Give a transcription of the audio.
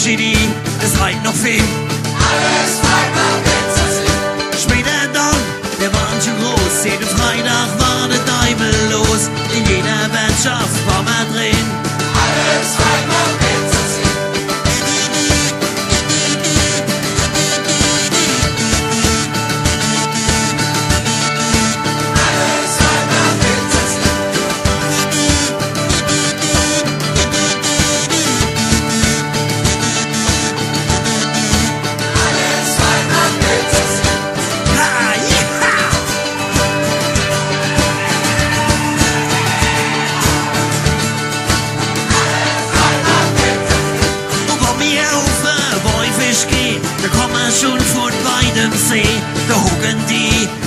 GD, es reicht noch viel. Alles frei nach Pizza. Später dann, wir waren schon groß. Jeden Freitag war der Deibel los. In jeder Wirtschaft war man drin. Alles frei nach Pizza. Da kommen wir schon von beidem See, da hocken die